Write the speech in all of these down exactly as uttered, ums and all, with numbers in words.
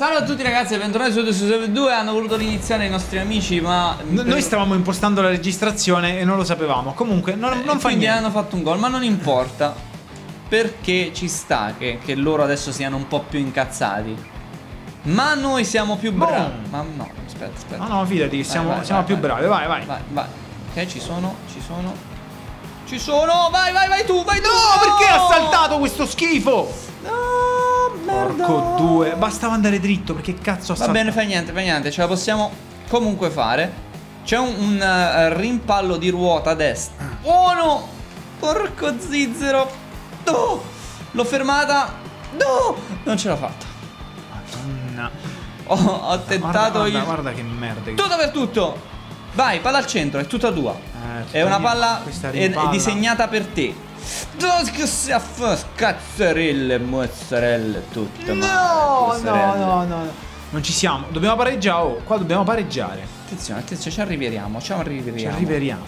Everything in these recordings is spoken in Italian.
Salve a tutti ragazzi, bentornati su Server due. Hanno voluto iniziare i nostri amici, ma N noi stavamo impostando la registrazione e non lo sapevamo. Comunque non, eh, non fa quindi niente. hanno fatto un gol, ma non importa, perché ci sta che, che loro adesso siano un po' più incazzati. Ma noi siamo più bravi. Boom. Ma no, aspetta, aspetta. No, no, fidati che siamo, Vai, vai, siamo vai, più vai. bravi. Vai, vai. Vai, vai. Ok, ci sono, ci sono. Ci sono, vai, vai, vai tu, vai tu. No, perché ha saltato questo schifo? No, merda. Porco due. Bastava andare dritto, perché cazzo ha Va saltato? bene, fa niente, fa niente, ce la possiamo comunque fare. C'è un, un uh, rimpallo di ruota a destra. Buono! Porco zizzero. No! L'ho fermata. No! Non ce l'ho fatta. Madonna. Ho, ho tentato guarda, il... guarda, guarda che merda che... Tutto per tutto. Vai, palla al centro, è tutta tua. Eh, tutta È una mia, palla questa è, è rimpalla. disegnata per te. Che si fa cazzarelle, mozzarelle, tutte. No, no, no, no. Non ci siamo. Dobbiamo pareggiare. Oh, qua dobbiamo pareggiare. Attenzione, attenzione, ci arriviamo, ci arriviamo. Ci arriveriamo.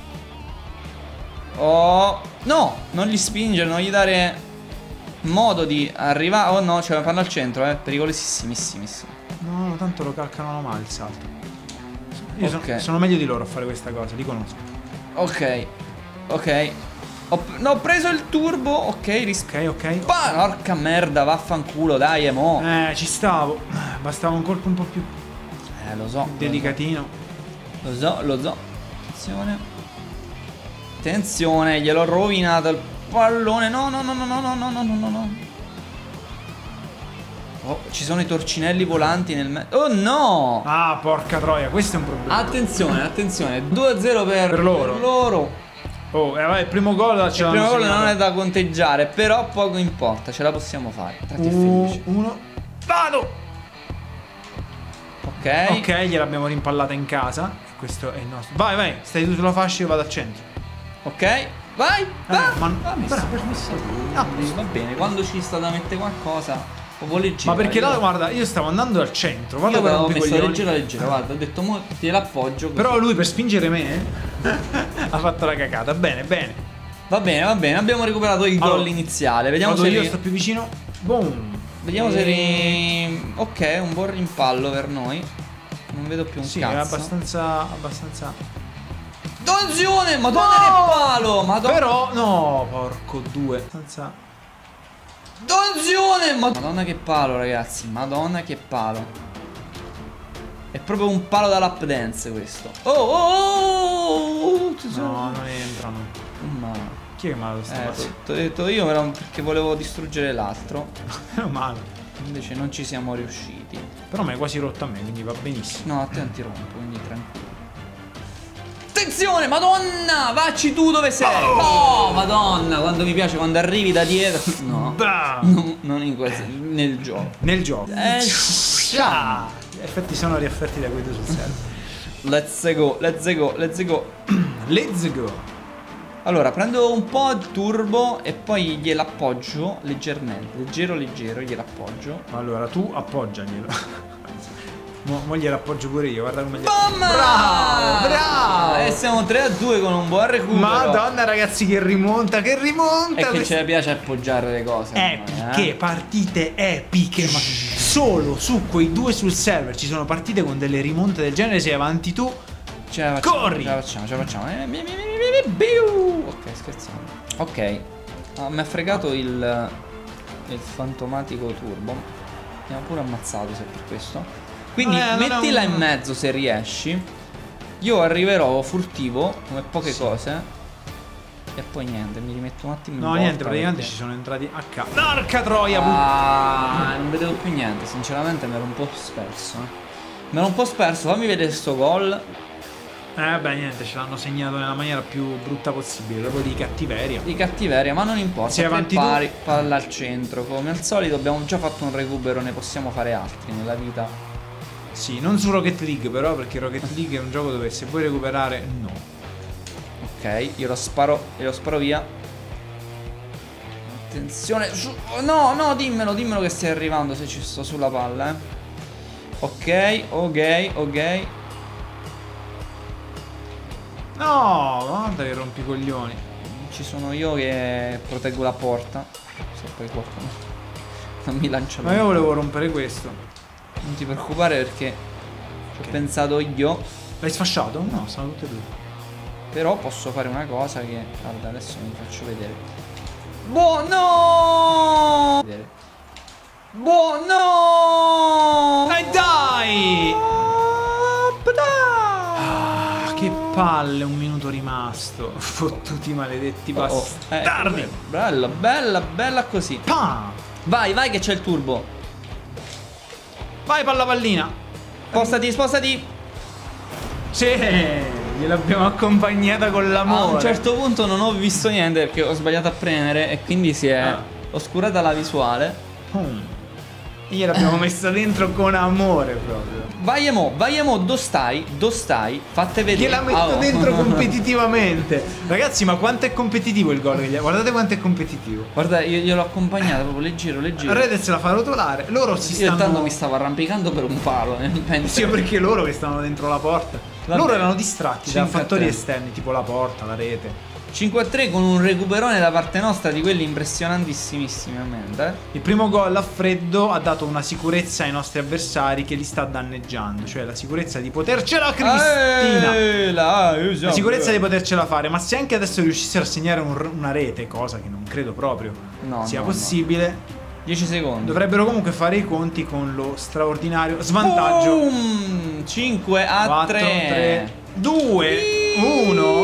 Oh, no, non gli spingere, non gli dare modo di arrivare. Oh no, c'è una palla al centro, eh, pericolosissimissimo. No, no, tanto lo calcolano male il salto. Io Ok. sono, sono meglio di loro a fare questa cosa, li conosco. Ok, ok. Ho, no, ho preso il turbo, ok, ris- Ok, ok. Pa, porca merda, vaffanculo, dai, emo. Eh, ci stavo. Bastava un colpo un po' più Eh, lo so. delicatino. Lo so, lo so. Attenzione. Attenzione, gliel'ho rovinato il pallone. No, no, no, no, no, no, no, no, no, no. Oh, ci sono i torcinelli volanti nel mezzo. Oh no! Ah, porca troia, questo è un problema. Attenzione, attenzione. due a zero per, Per loro. per loro. Oh, eh, vai, il primo gol ce Il l'hanno primo gol segnato. non è da conteggiare, però poco importa, ce la possiamo fare. Tratti Uh, felici. uno. Vado! Ok. Ok, gliel'abbiamo rimpallata in casa. Questo è il nostro. Vai, vai, stai tu sulla fascia, io vado al centro. Ok. Vai, vai. ma- Ah, messo. bravo, messo. Ah. Va bene, quando ci sta da mettere qualcosa, proprio leggero. Ma perché io- là, guarda, io stavo andando al centro. Guarda Io come avevo rompe i messo coglioni. leggera leggera, guarda, ho detto mo te l'appoggio così. Però lui per spingere me ha fatto la cacata. Bene, bene. Va bene, va bene, abbiamo recuperato il Allora, gol iniziale. Vediamo Vado se io, ri- sto più vicino. Boom. Vediamo E- se ri... Ok, un buon rimpallo per noi. Non vedo più un Sì, cazzo. è abbastanza. abbastanza. Attenzione, madonna No! che palo, madonna. Però, no, porco due. Abbastanza. Attenzione, mad- madonna che palo, ragazzi, madonna che palo. È proprio un palo da lap dance questo. Oh, oh, oh, oh. No, non entrano. Ma... Chi è che male sta Eh, passando? ti ho detto io però perché volevo distruggere l'altro. Meno male. Invece non ci siamo riusciti. Però mi hai quasi rotto a me, quindi va benissimo. No, a te non ti rompo, quindi tranquillo. Attenzione, madonna! Vacci tu dove sei! Oh, madonna! Quando mi piace, quando arrivi da dietro. No. Bam! No, non in questo. Nel gioco. Nel gioco. Eh, Ah, gli effetti sonori offerti da Guido sul server. Let's go, let's go, let's go. Let's go. Allora, prendo un po' di turbo e poi gliel'appoggio leggermente. Leggero, leggero, gliel'appoggio. Allora, tu appoggiaglielo. Mo, mo gliel'appoggio pure io, guarda come gli... Bam! Bravo, bravo! E siamo tre a due con un buon recupero. Madonna ragazzi, che rimonta, che rimonta! È che questa- ci piace appoggiare le cose. Epiche, eh? partite epiche, ma solo su quei due sul server ci sono partite con delle rimonte del genere. Sei avanti tu, Ce la facciamo, corri! Ce la facciamo, ce la facciamo. Eh, mi- mi- mi- mi- mi- biu. Ok, scherzando. Ok. Ah, mi ha fregato il, il fantomatico turbo. Mi ha pure ammazzato se per questo. Quindi Non è- non è mettila un- in mezzo se riesci. Io arriverò furtivo, come poche Sì. cose. E poi niente, mi rimetto un attimo in No, volta niente, praticamente perché- ci sono entrati a caso. Porca troia, Ah, non vedevo più niente, sinceramente mi ero un po' sperso. Eh. Mi ero un po' sperso, fammi vedere sto gol. Eh beh, niente, ce l'hanno segnato nella maniera più brutta possibile, proprio di cattiveria. Di cattiveria, ma non importa. Sei tre avanti pari, palla al centro. Come al solito abbiamo già fatto un recupero, ne possiamo fare altri nella vita. Sì, non su Rocket League però, perché Rocket League è un gioco dove se vuoi recuperare, no. Ok, io lo sparo, io lo sparo via. Attenzione, su- oh, no, no, dimmelo, dimmelo che stai arrivando se ci sto sulla palla, eh. Ok, ok, ok. No, guarda che rompi i coglioni. Ci sono io che proteggo la porta. Se poi qualcuno non mi lancia Ma io volevo rompere questo. Non ti preoccupare perché ci ho pensato io. L'hai sfasciato? No, sono tutte e due. Però posso fare una cosa che... Guarda, adesso vi faccio vedere. Boh, no! Vedere. Boh, no! Dai, dai! Ah, che palle, un minuto rimasto. Fottuti maledetti Oh, oh. bastardi. Eh, bella, bella, bella così. Pam! Vai, vai che c'è il turbo. Vai, palla pallina. Spostati, spostati. Sì, gliel'abbiamo accompagnata con l'amore. A un certo punto non ho visto niente perché ho sbagliato a premere e quindi si è Ah. oscurata la visuale. Pum. E gliel'abbiamo messa dentro con amore proprio. Vai Emo, vai Emo, dove stai? Dove stai? Fatte vedere. Gliela metto Ah, oh. dentro competitivamente. Ragazzi, ma quanto è competitivo il gol? Guardate quanto è competitivo. Guarda, io gliel'ho accompagnata proprio leggero, leggero. Redez la fa rotolare. Loro si Io stanno... tanto mi stavo arrampicando per un palo. eh, penso. Sì, perché loro che stavano dentro la porta. Vabbè. Loro erano distratti da cinque a fattori tre. esterni, tipo la porta, la rete. cinque a tre con un recuperone da parte nostra di quelli impressionantissimamente. Il primo gol a freddo ha dato una sicurezza ai nostri avversari che li sta danneggiando. Cioè la sicurezza di potercela, Cristina! Eh, la, La sicurezza di potercela fare. Ma se anche adesso riuscissero a segnare un- una rete, cosa che non credo proprio No, sia no, possibile, dieci secondi. dovrebbero comunque fare i conti con lo straordinario svantaggio. Boom! cinque a quattro, tre. tre, due, uno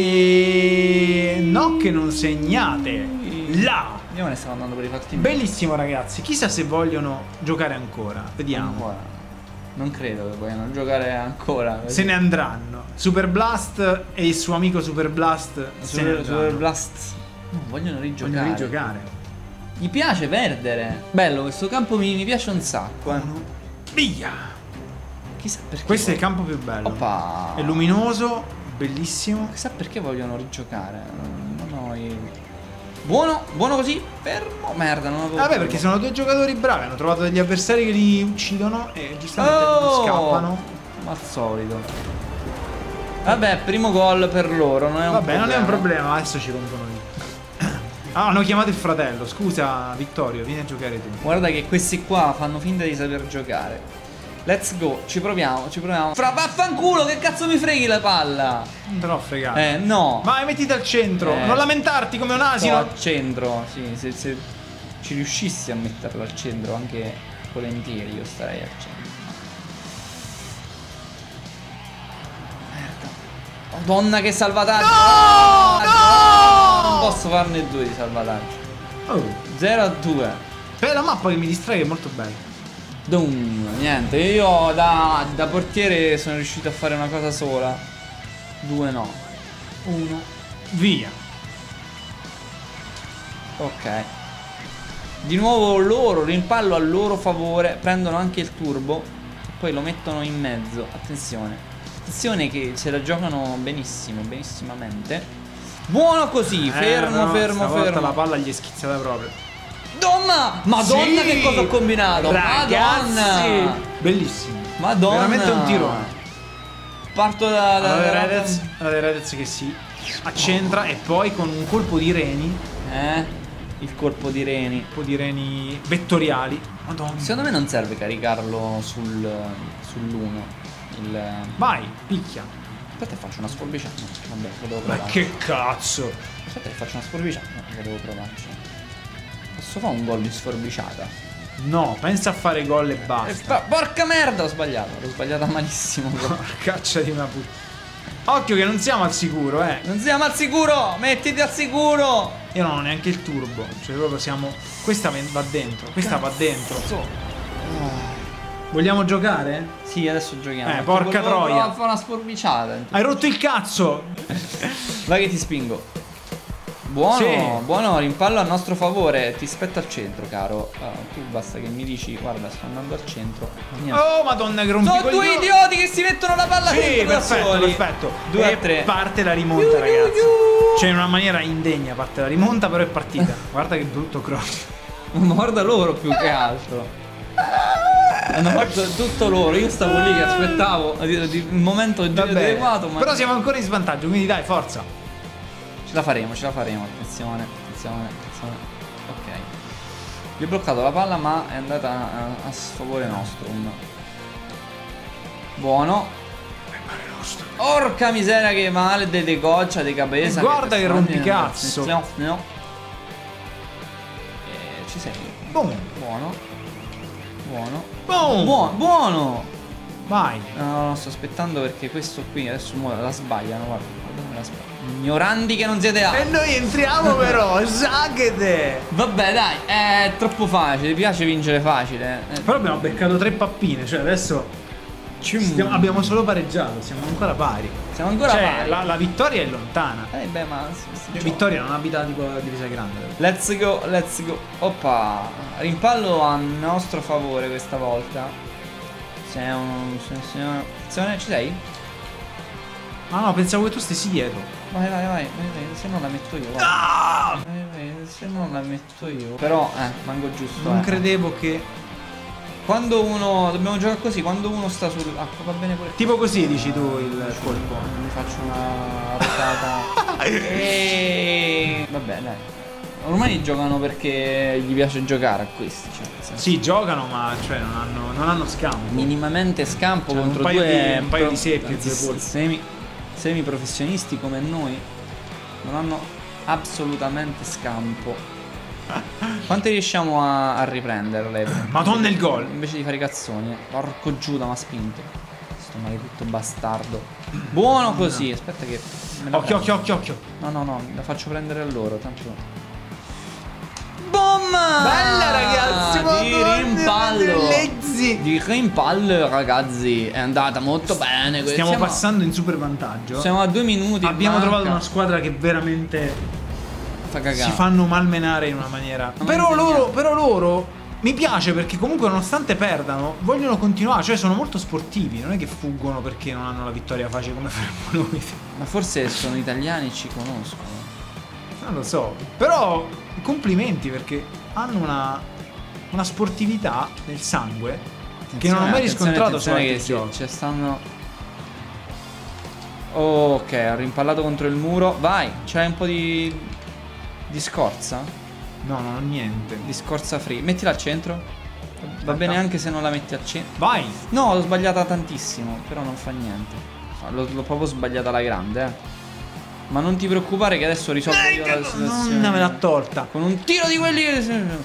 e... No che non segnate. Là. Io me ne stavo andando per i fatti miei. Bellissimo ragazzi. Chissà se vogliono giocare ancora. Vediamo. Ancora. Non credo che vogliano giocare ancora. Se ne andranno. Super Blast e il suo amico Super Blast se ne Super, andranno. Super Blast. No, vogliono rigiocare. Vogliono rigiocare. Gli piace perdere. Bello, questo campo mi, mi piace un sacco. Eh. Uno. Via. Chissà perché. Questo è il voglio- campo più bello. Oppa. È luminoso, bellissimo. Chissà perché vogliono rigiocare. Non ho i- Buono, buono così. Fermo. Merda, non avevo. Vabbè, perché sono due giocatori bravi. Hanno trovato degli avversari che li uccidono e giustamente Oh! scappano. Ma al solito. Vabbè, primo gol per loro. Non è un Vabbè, problema. non è un problema. Adesso ci rompono lì. Ah, hanno chiamato il fratello. Scusa, Vittorio, vieni a giocare tu. Guarda che questi qua fanno finta di saper giocare. Let's go, ci proviamo, ci proviamo. Fra vaffanculo, che cazzo mi freghi la palla? Non te l'ho fregato. Eh, no. Vai, mettiti al centro. Eh. Non lamentarti come un Sto asino. al centro, sì, se, se ci riuscissi a metterlo al centro anche volentieri io starei al centro. Merda. Madonna che salvataggio! No! No! Non posso farne due di salvataggio. Oh. zero a due. Beh, la mappa che mi distrae è molto bella. Dum, niente, io da, da portiere sono riuscito a fare una cosa sola. Due no. Uno. Via. Ok. Di nuovo loro, rimpallo a loro favore. Prendono anche il turbo e poi lo mettono in mezzo. Attenzione. Attenzione che se la giocano benissimo, benissimamente. Buono così, fermo, Eh, no, fermo, stavolta fermo. la palla gli è schizzata proprio. Madonna! Madonna Sì! che cosa ho combinato! Ragazzi! Madonna! Bellissimo. Madonna! Veramente un tirone. Parto da... da, Allora, da- Redez, allora Redez che si accentra e poi con un colpo di reni, Eh? Il colpo di reni. un po' di reni vettoriali. Madonna. Secondo me non serve caricarlo sul sull'uno. Il... Vai, picchia. Aspetta che faccio una sforbiciata. No, vabbè, lo devo Ma provare. che cazzo. Aspetta che faccio una sforbiciata. No, lo devo provarci. Posso fare un gol di sforbiciata? No, pensa a fare gol e Eh, basta. fa- porca merda, ho sbagliato. L'ho sbagliata malissimo. Porcaccia di una puttana. Occhio che non siamo al sicuro, eh. Non siamo al sicuro! Mettiti al sicuro! Io non ho neanche il turbo. Cioè proprio siamo... Questa va dentro, questa va dentro. Vogliamo giocare? Sì, adesso giochiamo. Eh, porca Volevo troia. provare a fare una sforbiciata. Hai rotto il cazzo. Vai che ti spingo. Buono, Sì. buono, rimpallo a nostro favore. Ti spetta al centro, caro. Ah, tu basta che mi dici, guarda, sto andando al centro. Niente. Oh madonna che rompi Sono due idioti che si mettono la palla Sì, dentro da perfetto, soli. perfetto. Due a E tre. parte la rimonta, Iu, iu, ragazzi. iu. Cioè in una maniera indegna parte la rimonta, però è partita. Guarda che brutto cross. Ma guarda loro più che altro. Hanno fatto tutto loro. Io stavo lì che aspettavo di- di- il momento Vabbè. adeguato. Ma Però siamo ancora in svantaggio, quindi dai, forza. ce la faremo, ce la faremo. Attenzione, attenzione, attenzione. Ok. Gli ho bloccato la palla, ma è andata a, a sfavore nostro. Buono. Porca miseria, che male delle goccia di cabeza. Guarda che rompicazzo. No, no. Eh, ci sei. Boom. Buono. Buono. Boom. Buono. Buono. Vai. No, no, sto aspettando perché questo qui adesso la sbagliano. Guarda, guarda la sbagliano. Ignoranti che non siete altro. E noi entriamo però. Sagete. Vabbè, dai, è troppo facile. Mi piace vincere facile. Eh. Però abbiamo beccato tre pappine. Cioè adesso stiamo, abbiamo solo pareggiato. Siamo ancora pari. Siamo ancora cioè, pari. La, la vittoria è lontana. Eh beh, ma si, si Cioè, vittoria non abita tipo la divisa grande. Let's go, let's go. Oppa. Rimpallo a nostro favore questa volta. C'è un... Ci sei? Ah no, pensavo che tu stessi dietro. Vai, vai, vai, vai, vai. Se non la metto io. Vai. Ah! Vai, vai. Se non la metto io. Però, eh, manco giusto. Non eh. credevo che... Quando uno... Dobbiamo giocare così. Quando uno sta sul... Ah, va bene pure. Tipo così dici tu il colpo. Mi faccio una rotata. E... Vabbè, dai. Ormai giocano perché gli piace giocare a questi. Cioè, nel senso, Sì, giocano, ma cioè non hanno, non hanno scampo. minimamente scampo Cioè, contro un paio due di- un paio pro- di seppi e due s- polpi. semi, semi professionisti come noi. Non hanno assolutamente scampo. Quante riusciamo a, a riprenderle? Madonna il gol. Invece di fare i cazzoni. Porco Giuda, mi ha spinto. Sto maledetto bastardo. Buono così. Aspetta che me la Occhio, prendo. occhio, occhio, occhio. No, no, no, la faccio prendere a loro, tanto. Boom! Bella ragazzi, Di madonna, rimpallo. bellezzi. Di rimpallo, ragazzi. È andata molto bene. Stiamo siamo, passando in super vantaggio. Siamo a due minuti. Abbiamo manca. trovato una squadra che veramente Fa cagare. si fanno malmenare in una maniera. Non Però insegniamo. loro, però loro mi piace perché comunque nonostante perdano vogliono continuare, cioè sono molto sportivi, non è che fuggono perché non hanno la vittoria facile come faremmo noi. Ma forse sono italiani, ci conoscono. Non lo so. Però complimenti perché hanno una, una sportività nel sangue che non ho mai Attenzione, riscontrato su attenzione altri che giochi. ci stanno. Oh, ok, ha rimpallato contro il muro. Vai, c'hai un po' di. di scorza? No, non ho niente. Di scorza free. Mettila al centro. Va bene anche se non la metti al centro. Vai! No, l'ho sbagliata tantissimo, però non fa niente. L'ho, l'ho proprio sbagliata alla grande, eh. Ma non ti preoccupare che adesso risolvo io la situazione. Non me l'ha tolta. Con un tiro di quelli che...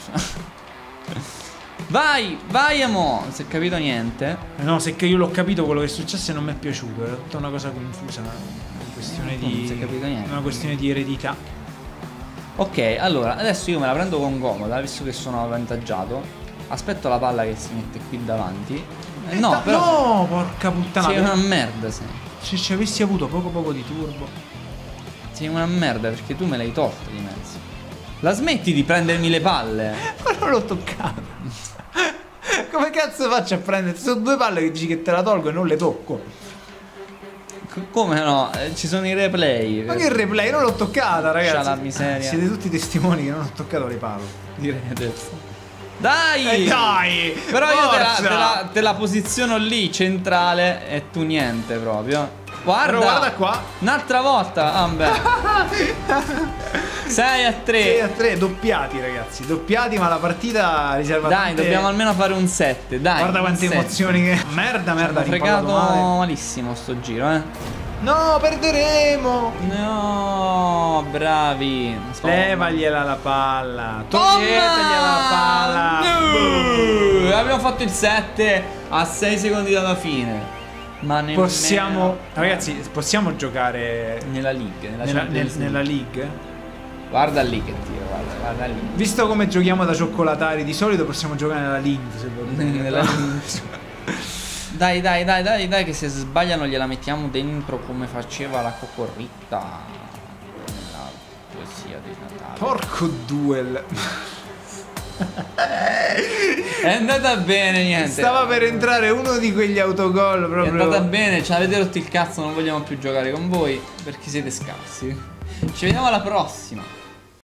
Vai, vai amo. Non si è capito niente. No, se che io l'ho capito quello che è successo e non mi è piaciuto. Era tutta una cosa confusa. Una questione Non di. si è capito niente. Una questione di eredità. Ok, allora, adesso io me la prendo con comoda, visto che sono avvantaggiato. Aspetto la palla che si mette qui davanti. Eh, no, Da- però... No, porca puttana. Sei una merda, sei. Se ci avessi avuto poco poco di turbo. Sei una merda perché tu me l'hai tolta di mezzo. La smetti di prendermi le palle? Ma non l'ho toccata. Come cazzo faccio a prendere? Sono due palle che dici che te la tolgo e non le tocco. C- come no? Eh, ci sono i replay. Ma che replay? Non l'ho toccata, ragazzi. C'ha la miseria. Siete tutti testimoni che non ho toccato le palle. Direte. Dai! E dai! Però io te la, forza! te, la, te la posiziono lì, centrale, e tu niente proprio. Guarda! Però guarda qua. Un'altra volta! Ah, beh. sei a tre. sei a tre, doppiati ragazzi, doppiati, ma la partita riserva Dai, tante- dobbiamo almeno fare un sette, dai. Guarda un quante sette. emozioni che... Merda, merda, Hanno fregato rimpallato male. malissimo sto giro, eh. No, perderemo. No, bravi. Levagliela la palla. Toglietegliela la palla. No! Abbiamo fatto il sette a sei secondi dalla fine. Ma nemmeno Possiamo, ragazzi, possiamo giocare nella league, nella, nella, Champions nel- nella League. league? Guarda lì che tiro, guarda, guarda lì. Visto come giochiamo da cioccolatari, di solito possiamo giocare nella Link, se volete. Nella league. Dai, dai, dai, dai, dai, che se sbagliano gliela mettiamo dentro come faceva la Cocorritta nella poesia di Natale. Porco duel. È andata bene, niente. Stava per entrare uno di quegli autogol È proprio. andata bene, ci avete rotto il cazzo, non vogliamo più giocare con voi perché siete scarsi. Ci vediamo alla prossima.